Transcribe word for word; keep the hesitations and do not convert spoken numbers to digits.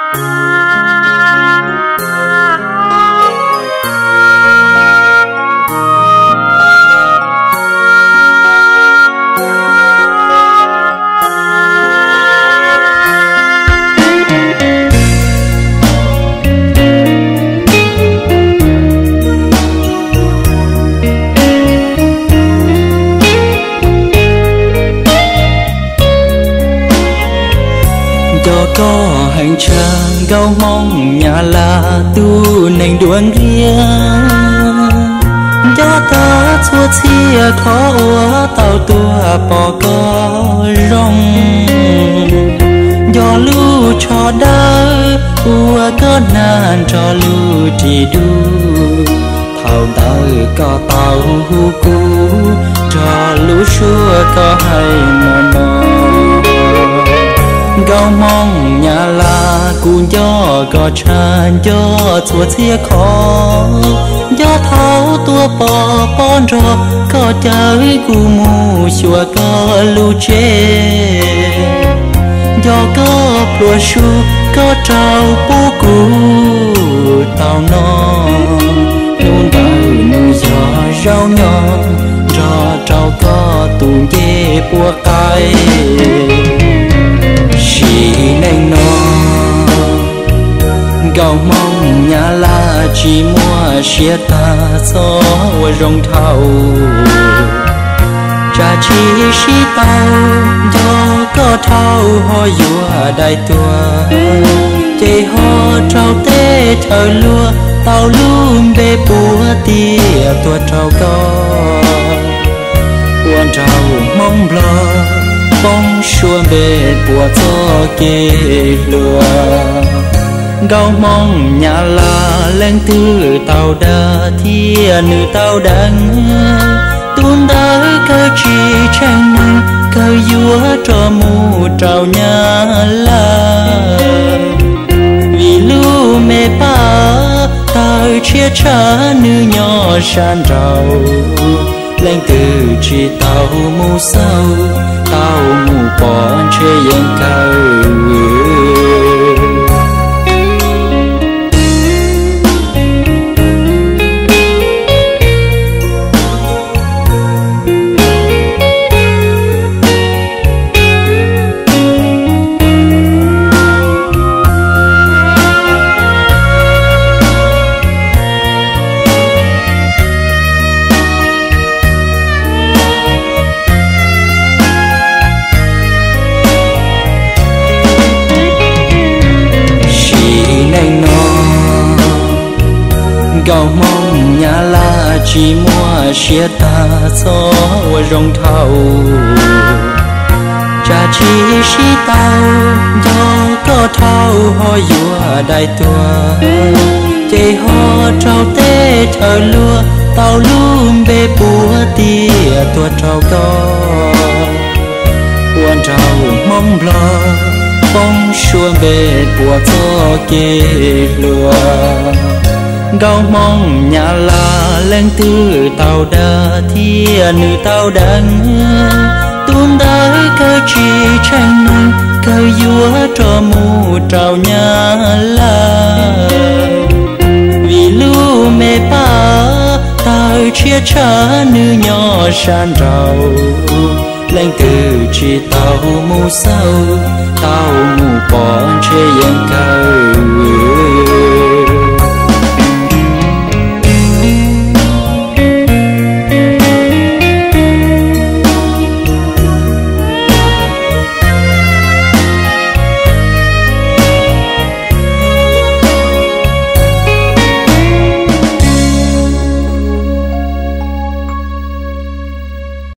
có hành trang gao mong nhà là tu nành đuông riêng cho ta chua chia khó ua tàu tua bỏ có rong do lưu cho đỡ ua có nàn cho lưu thì đu thảo đời có tàu hu cu cho lưu xua có hay mò mò gao mong nhà là cu gió có tràn gió chua chia khó gió tháo tua bò bon rò có trái cu mù chùa có lưu chê gió có plua su có trao bố cu tao nó luôn đời nuôi gió rau nhỏ rò trao có tù dê bùa cay chỉ nên nó gao mong nhà là chỉ mua xe ta gió rong thâu cha chỉ xí tàu gió có thâu ho dùa đại tua chỉ ho trao tê thời lúa tàu luôn bê bùa tia tua trao có buồn trao mong lo bóng xua bê bùa cho kê lùa gao mong nhà là lên từ tàu đà thia nữ tàu đắng tuôn đá cơ chỉ tranh nâng cơ dúa cho mù trào nhà là vì lưu mê ba tao chia trả nữ nhỏ san rào lên từ chỉ tàu mù sâu tao mù bọn chê yên cao gao mong nhà là chỉ mua xe ta gió rong thâu cha chỉ xí tàu gió có thâu ho dùa đại tua chỉ ho trao tê thời lúa tàu luôn bê bùa tia tua trao có buồn trao mong lo bóng xua bê bùa gió kê lùa gao mong nhà là lên từ tàu đà thia nữ tàu đắng tuôn đá cơ chỉ tranh nâng cơ dúa cho mù trào nhà là vì lưu mê ba tao chia trả nữ nhỏ san rào lên từ chỉ tàu mù sâu tàu mù bọn chê yên cao